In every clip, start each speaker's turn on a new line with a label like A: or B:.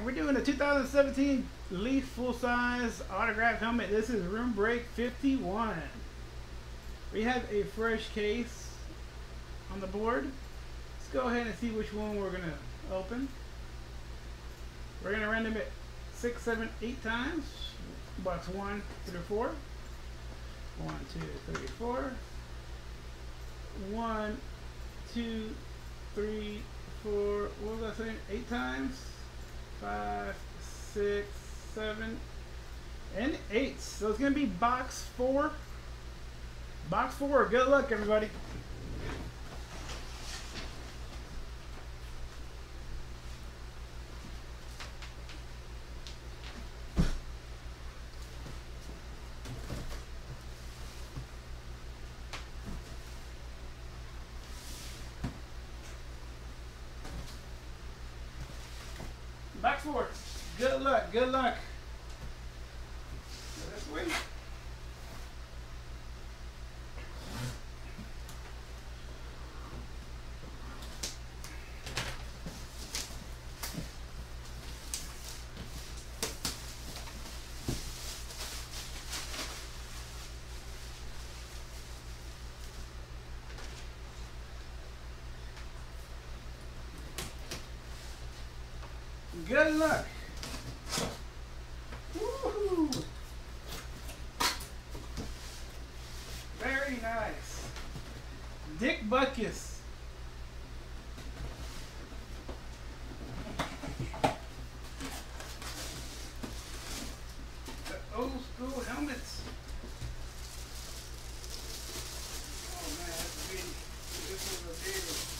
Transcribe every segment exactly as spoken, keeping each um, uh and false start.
A: right, we're doing a two thousand seventeen Leaf full-size autograph helmet. This is room break fifty-one. We have a fresh case on the board. Let's go ahead and see which one we're gonna open. We're gonna random it six, seven, eight times. Box one through four. One, two, three, four. One, two, three, four. What was I saying? Eight times. Five, six, seven, and eight. So it's gonna be box four. Box four. Good luck, everybody. Box four. Good luck. Good luck. This way. Good luck. Woohoo. Very nice. Dick Butkus. The old school helmets. Oh man, that's big. This is a big one.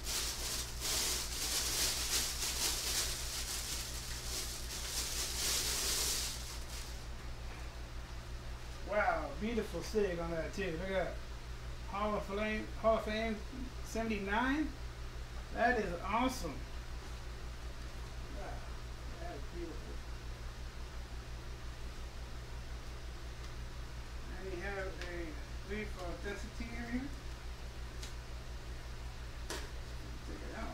A: Wow, beautiful sig on that too. Look at that. Hall of Fame, Hall of Fame seventy-nine. That is awesome. Wow, that is beautiful. And we have a Leaf Authenticity here. Check it out.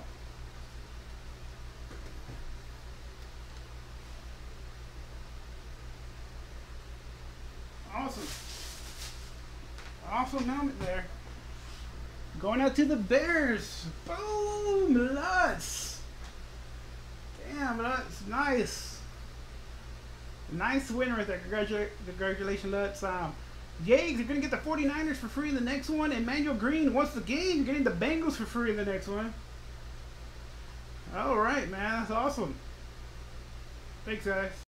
A: Awesome. Awesome helmet there. Going out to the Bears. Boom! Lutz. Damn, Lutz. Nice. Nice win right there. Congratulations, congratulations Lutz. Um, Yags, you're going to get the forty-niners for free in the next one. Emmanuel Green, once again, you're getting the Bengals for free in the next one. All right, man. That's awesome. Thanks, guys.